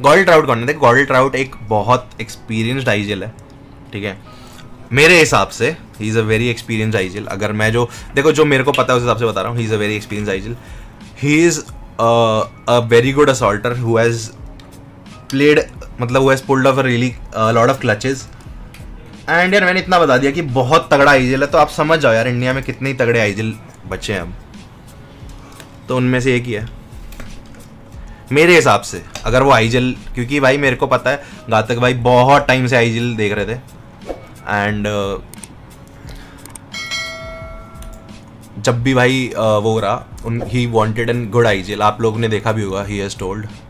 गॉर्डल trout कौन है? देख, गॉर्डल ट्राउट एक बहुत एक्सपीरियंस्ड आईजीएल है, ठीक है, मेरे हिसाब से he is a very experience IGL. अगर मैं जो देखो जो मेरे को पता है उस हिसाब से बता रहा हूँ, he is a very experience IGL. He is a very good assaulter who has played, मतलब who has pulled off a really lot of clutches. And यार मैंने इतना बता दिया कि बहुत तगड़ा आईजीएल है, तो आप समझ जाओ यार इंडिया में कितने तगड़े आईजीएल बचे हैं अब, तो उनमें से एक ही है मेरे हिसाब से। अगर वो आईजीएल, क्योंकि भाई मेरे को पता है घातक भाई बहुत टाइम से आईजीएल देख रहे थे, एंड जब भी भाई वो रहा he wanted an good IGL, आप लोगों ने देखा भी होगा, ही हैज़ टोल्ड